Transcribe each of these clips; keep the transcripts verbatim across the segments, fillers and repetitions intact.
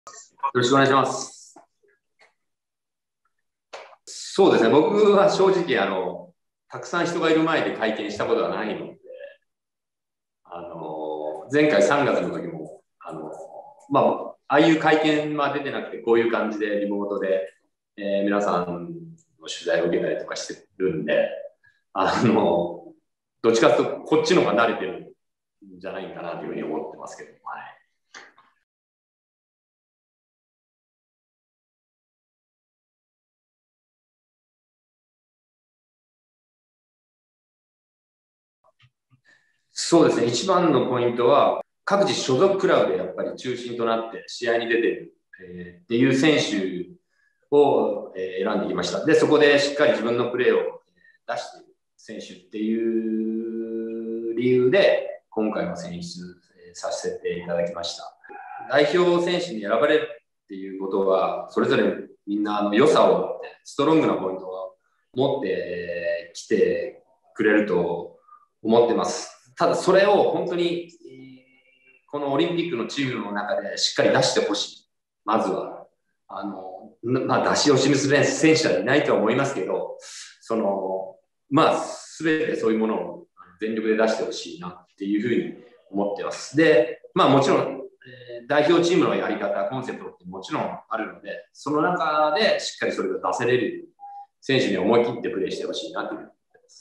ろしくお願いします。そうですね、僕は正直あの、たくさん人がいる前で会見したことはないので、あの前回さんがつの時も、あのまあ、ああいう会見は出てなくて、こういう感じでリモートで、えー、皆さんの取材を受けたりとかしてるんで、あのどっちかというとこっちの方が慣れてるんじゃないかなというふうに思ってますけど、はい。そうですね、一番のポイントは、各自所属クラブでやっぱり中心となって試合に出てる、えーっていう選手を、えー選んできました。で、そこでしっかり自分のプレーを出している選手っていう理由で、今回の選出させていただきました。代表選手に選ばれるっていうことは、それぞれみんなあの良さを持って、ストロングなポイントを持ってきてくれると思ってます。ただそれを本当にこのオリンピックのチームの中でしっかり出してほしい。まずはあの、まあ、出し惜しみする選手はいないとは思いますけど、そのまあ全てそういうものを全力で出してほしいなっていうふうに思ってます。で、まあもちろん、えー、代表チームのやり方、コンセプトってもちろんあるので、その中でしっかりそれが出せれる選手に思い切ってプレーしてほしいなというふうに思ってます。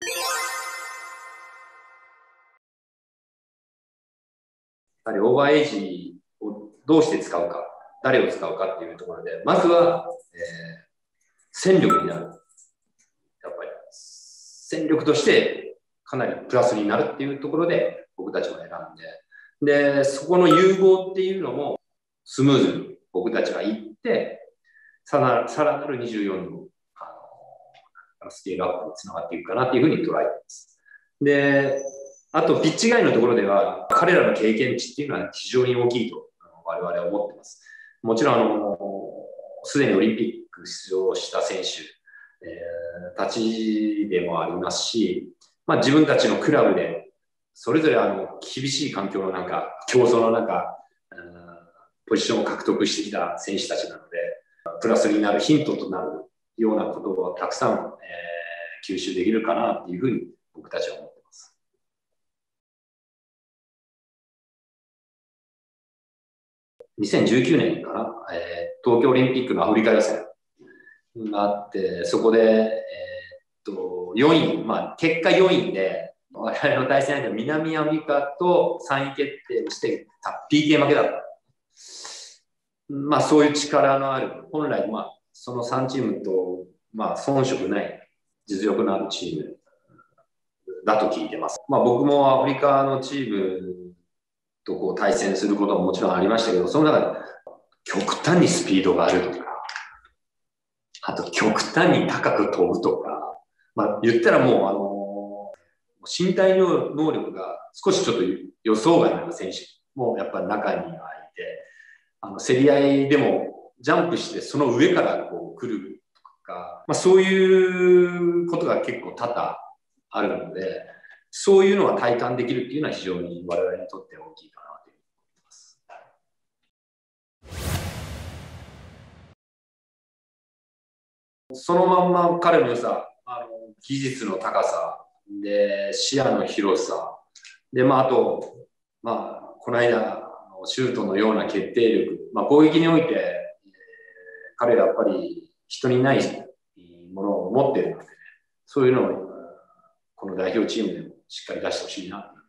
やはりオーバーエイジをどうして使うか、誰を使うかっていうところで、まずは、えー、戦力になる。やっぱり戦力としてかなりプラスになるっていうところで僕たちも選んで、で、そこの融合っていうのもスムーズに僕たちがいって、さらさらなるにじゅうよんのあのスケールアップにつながっていくかなっていうふうに捉えています。で、あと、ピッチ外のところでは、彼らの経験値っていうのは非常に大きいと我々は思っています。もちろん、あの、すでにオリンピック出場した選手、えー、たちでもありますし、まあ、自分たちのクラブで、それぞれあの厳しい環境の中、競争の中、ポジションを獲得してきた選手たちなので、プラスになるヒントとなるようなことをたくさん、えー、吸収できるかなっていうふうに僕たちは思っています。にせんじゅうきゅうねんかな、えー、東京オリンピックのアフリカ予選があって、そこで、えー、っとよんい、まあ、結果よんいで、我々の対戦相手は南アフリカとさんい決定をして、ピーケー 負けだった。まあ、そういう力のある、本来、まあ、そのさんチームと、まあ、遜色ない実力のあるチームだと聞いてます。まあ、僕もアフリカのチームとこう対戦することももちろんありましたけど、その中で極端にスピードがあるとか、あと極端に高く飛ぶとか、まあ、言ったらもう、あの身体能力が少しちょっと予想外の選手もやっぱり中にはいて、あの競り合いでもジャンプしてその上からこう来るとか、まあ、そういうことが結構多々あるので、そういうのは体感できるっていうのは非常に我々にとって大きいかなと思います。そのまんま彼の良さ、あの技術の高さで視野の広さで、まあ、あと、まあ、この間のシュートのような決定力、まあ、攻撃において、えー、彼はやっぱり人にないものを持っているので、ね、そういうのをこの代表チームでもしっかり出してほしいなと思います。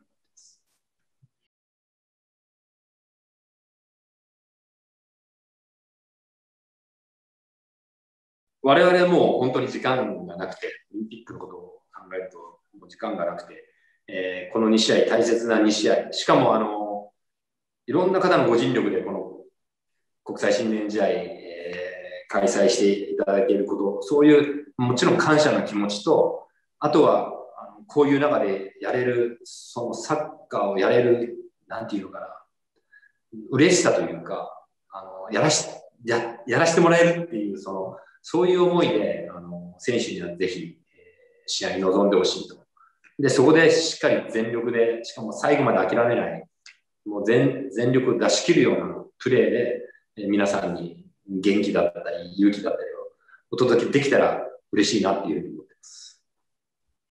我々はもう本当に時間がなくて、オリンピックのことを考えると、もう時間がなくて、えー、このに試合、大切なに試合、しかもあのいろんな方のご尽力でこの国際新年試合、えー、開催していただいていること、そういうもちろん感謝の気持ちと、あとはあのこういう中でやれる、そのサッカーをやれる、なんていうのかな、嬉しさというか、あのやらしややらせてもらえるっていう、そのそういう思いであの選手にはぜひ、えー、試合に臨んでほしいと。で、そこでしっかり全力で、しかも最後まで諦めない、もう 全, 全力を出し切るようなプレーで、 えー皆さんに元気だったり、勇気だったりをお届けできたら嬉しいなっていうふうに